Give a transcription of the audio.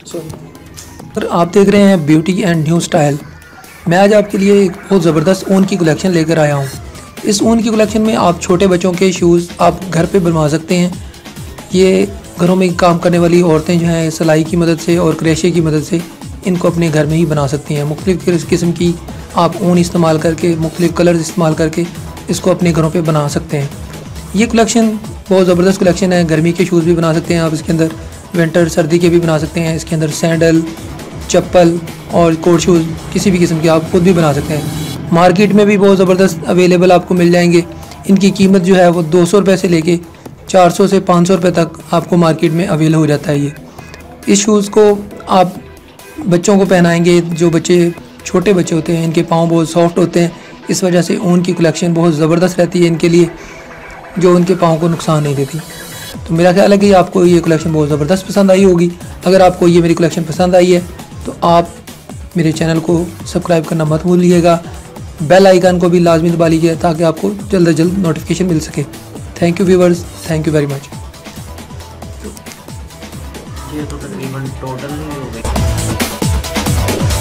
Sir आप देख रहे हैं ब्यूटी एंड न्यू स्टाइल। मैं आज आपके लिए एक बहुत ज़बरदस्त ऊन की कलेक्शन लेकर आया हूँ। इस ऊन की कलेक्शन में आप छोटे बच्चों के शूज़ आप घर पे बनवा सकते हैं। ये घरों में काम करने वाली औरतें जो हैं सिलाई की मदद से और क्रेशे की मदद से इनको अपने घर में ही बना सकती हैं। मुख्तलिफ़ किस्म की आप ऊन इस्तेमाल करके, मुख्तलिफ़ कलर्स इस्तेमाल करके इसको अपने घरों पे बना सकते हैं। ये कलेक्शन बहुत ज़बरदस्त कलेक्शन है। गर्मी के शूज़ भी बना सकते हैं आप इसके अंदर, विंटर सर्दी के भी बना सकते हैं। इसके अंदर सैंडल, चप्पल और कोट शूज़ किसी भी किस्म के आप खुद भी बना सकते हैं। मार्केट में भी बहुत ज़बरदस्त अवेलेबल आपको मिल जाएंगे। इनकी कीमत जो है वो 200 रुपये से लेके 400 से 500 रुपये तक आपको मार्केट में अवेल हो जाता है। ये इस शूज़ को आप बच्चों को पहनाएंगे, जो बच्चे छोटे बच्चे होते हैं इनके पाँव बहुत सॉफ्ट होते हैं, इस वजह से ऊन की कलेक्शन बहुत ज़बरदस्त रहती है इनके लिए, जो उनके पाँव को नुकसान नहीं देती। तो मेरा ख्याल है कि आपको ये कलेक्शन बहुत ज़बरदस्त पसंद आई होगी। अगर आपको ये मेरी कलेक्शन पसंद आई है तो आप मेरे चैनल को सब्सक्राइब करना मत भूलिएगा। बेल आइकन को भी लाजमी दबा लीजिए ताकि आपको जल्द से जल्द नोटिफिकेशन मिल सके। Thank you viewers, thank you very much. ये तो तकरीबन टोटल नहीं हो गई।